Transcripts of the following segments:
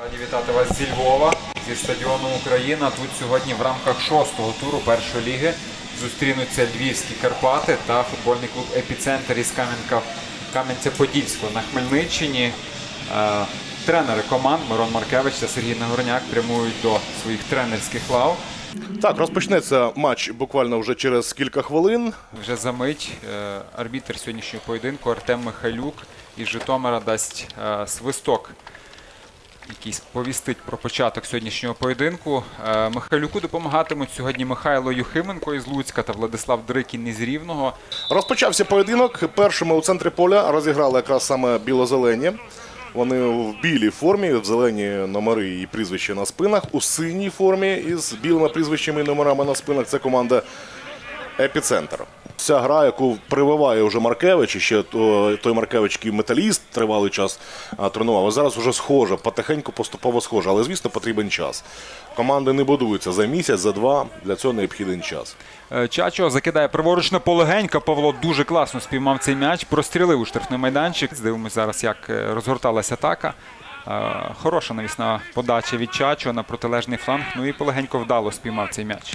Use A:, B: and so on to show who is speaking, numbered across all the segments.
A: Раді вітати вас зі Львова, зі стадіону «Україна». Тут сьогодні в рамках 6-го туру першої ліги зустрінуться львівські Карпати та футбольний клуб «Епіцентр» із Кам'янця-Подільського на Хмельниччині. Тренери команд Мирон Маркевич та Сергій Нагорняк прямують до своїх тренерських лав.
B: Так, розпочнеться матч буквально вже через кілька хвилин.
A: Вже за мить арбітр сьогоднішнього поєдинку Артем Михайлюк із Житомира дасть свисток, який сповістить про початок сьогоднішнього поєдинку. Михайлюку допомагатимуть сьогодні Михайло Юхименко із Луцька та Владислав Дрикін із Рівного.
B: Розпочався поєдинок. Першими у центрі поля розіграли якраз саме біло-зелені. Вони в білій формі, в зелені номери і прізвища на спинах. У синій формі із білими прізвищами і номерами на спинах це команда «Епіцентр». Ця гра, яку прививає вже Маркевич, і ще той Маркевич, який металіст тривалий час тренував, а зараз вже схоже, потихеньку, поступово схоже. Але, звісно, потрібен час. Команди не будуються за місяць, за два, для цього необхідний час.
A: Чачо закидає праворуч на полегенько. Павло дуже класно спіймав цей м'яч, прострілив у штрафний майданчик. Дивимося зараз, як розгорталася атака. Хороша навісна подача від Чачо на протилежний фланг. Ну і полегенько вдало спіймав цей м'яч.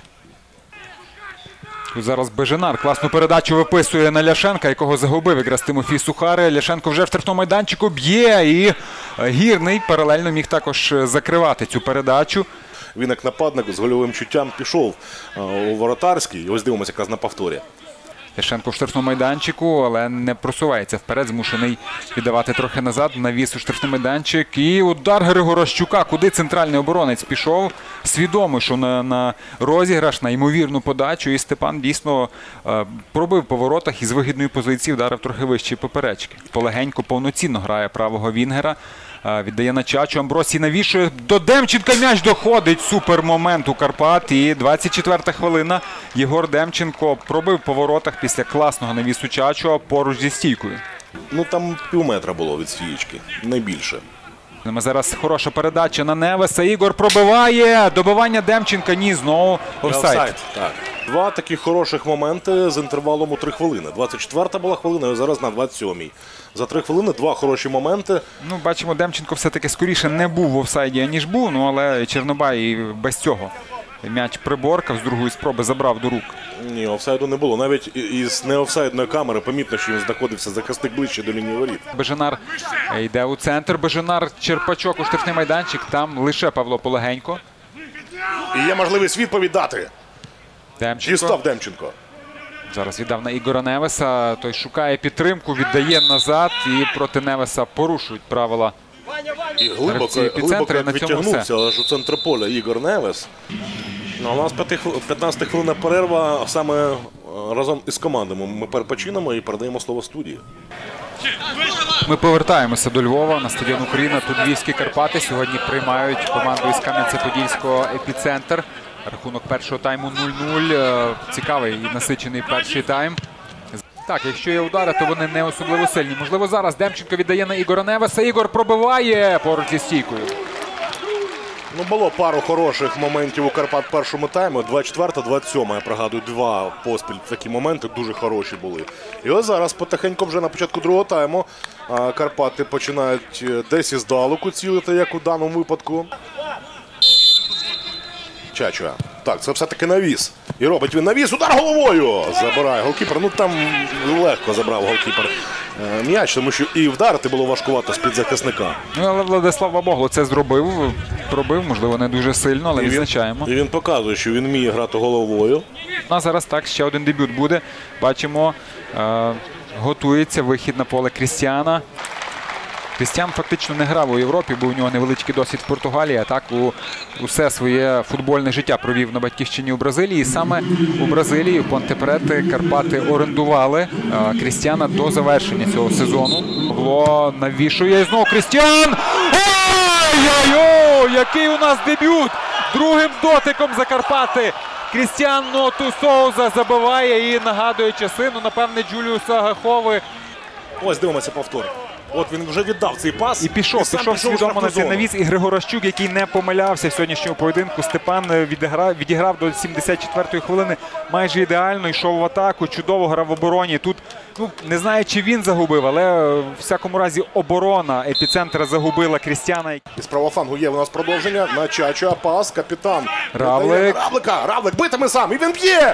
A: Тут зараз Беженар класну передачу виписує на Ляшенка, якого загубив якраз Тимофій Сухари. Ляшенко вже в штрафному майданчику б'є, і Гірний паралельно міг також закривати цю передачу.
B: Він як нападник з гольовим чуттям пішов у воротарський. І ось дивимося якраз на повторі.
A: Ляшенко в штрафному майданчику, але не просувається вперед, змушений віддавати трохи назад, навіс у штрафний майданчик. І удар Григорощука, куди центральний оборонець пішов. Свідомий, що на розіграш, на ймовірну подачу. І Степан дійсно пробив по воротах і з вигідної позиції вдарив трохи вище поперечки. Полегенько, повноцінно грає правого вінгера. Віддає на Чачу, Амбросій навішує, до Демченка м'яч доходить, супер момент у Карпат, і 24-та хвилина, Єгор Демченко пробив по воротах після класного навісу Чачу поруч зі стійкою.
B: Ну там півметра було від стієчки, не більше.
A: Зараз хороша передача на Невеса, Ігор пробиває, добивання Демченка, ні, знову офсайд.
B: Так. Два такі хороших моменти з інтервалом у 3 хвилини. 24-та була хвилина, і зараз на 27-й. За 3 хвилини два хороші моменти.
A: Ну, бачимо, Демченко все-таки скоріше не був в офсайді, аніж був, ну, але Чернобай без цього м'яч приборкав, з другої спроби забрав до рук.
B: Ні, офсайду не було. Навіть із неофсайдної камери помітно, що він знаходився захисник ближче до лінії воріт.
A: Беженар йде у центр, Беженар, Черпачок у штрафний майданчик, там лише Павло Полегенько.
B: І є можливість відповідь дати. Дістав Демченко.
A: Зараз віддав на Ігора Невеса, той шукає підтримку, віддає назад і проти Невеса порушують правила.
B: І глибоко відтягнувся аж у центр поля Ігор Невес. Ну, а у нас 15 хвилина перерва, саме разом із командами. Ми перепочинемо і передаємо слово студії.
A: Ми повертаємося до Львова на стадіон «Україна». Тут львівські Карпати сьогодні приймають команду із Кам'янця-Подільського «Епіцентр». Рахунок першого тайму 0-0. Цікавий і насичений перший тайм. Так, якщо є удари, то вони не особливо сильні. Можливо, зараз Демченко віддає на Ігора Невеса. Ігор пробиває поруч зі стійкою.
B: Ну, було пару хороших моментів у Карпат в першому таймі. 24-та, 27-та, я пригадую, два поспіль такі моменти дуже хороші були. І ось зараз потихеньку вже на початку другого тайму Карпати починають десь іздалеку цілити, як у даному випадку. Чачо. Так, це все-таки навіс. І робить він навіс. Удар головою! Забирає голкіпер. Ну там легко забрав голкіпер м'яч, тому що і вдарити було важкувато з-під захисника.
A: Ну, але Владислав Бабогло це зробив. Пробив, можливо, не дуже сильно, але відзначаємо.
B: І він показує, що він вміє грати головою.
A: А зараз так, ще один дебют буде. Бачимо, готується вихід на поле Крістіана. Крістіан фактично не грав у Європі, бо у нього невеличкий досвід в Португалії, а так усе своє футбольне життя провів на батьківщині у Бразилії. І саме у Бразилії, у Понте-Прети, Карпати орендували Крістіана до завершення цього сезону. Павло навішує, і знову Крістіан! Ой-ой-ой, який у нас дебют! Другим дотиком за Карпати Крістіан Ноту Соуза забиває і нагадує часи, ну, напевне, Джуліуса Гахови.
B: Ось дивимося повтор. От він вже віддав цей пас.
A: І пішов
B: сам
A: свідомо на цей
B: зону.
A: навіс. І Григорощук, який не помилявся в сьогоднішньому поєдинку. Степан відіграв до 74-ї хвилини майже ідеально, йшов в атаку, чудово грав в обороні. Тут, не знаю, чи він загубив, але в всякому разі оборона епіцентра загубила Крістяна.
B: Із правого флангу є у нас продовження. На Чача пас, капітан.
A: Равлик.
B: Равлик битиме сам, і він б'є!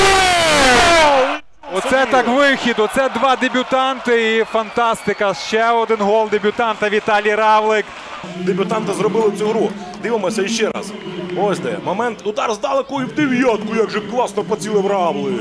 A: Оце так вихід, оце два дебютанти і фантастика. Ще один гол дебютанта Віталій Равлик.
B: Дебютанти зробили цю гру. Дивимося ще раз. Ось де. Момент. Удар здалеку і в дев'ятку. Як же класно поцілив Равлик.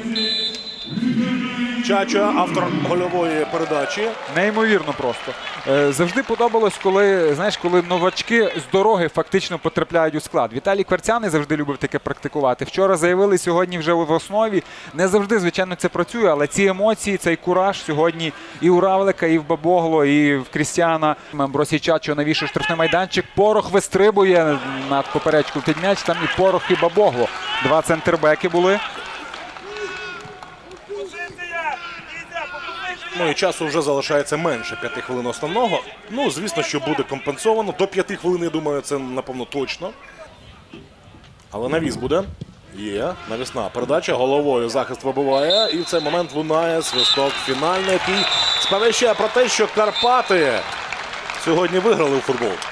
B: Чача, автор гольової передачі.
A: Неймовірно просто. Завжди подобалось, коли новачки з дороги фактично потрапляють у склад. Віталій Кварцяний завжди любив таке практикувати. Вчора заявили, сьогодні вже в основі. Не завжди, звичайно, це працює, але ці емоції, цей кураж сьогодні і у Равлика, і в Бабогло, і в Крістяна. Бросій Чачо навішує штрафний майданчик. Порох вистрибує над поперечку під м'яч. Там і Порох, і Бабогло. Два центрбеки були.
B: Ну і часу вже залишається менше 5 хвилин основного. Звісно, що буде компенсовано. До 5 хвилин, я думаю, це, напевно, точно. Але навіс буде. Є. Навісна передача. Головою захист вибиває. І в цей момент лунає свисток фінальний, який сповіщає про те, що Карпати сьогодні виграли у футбол.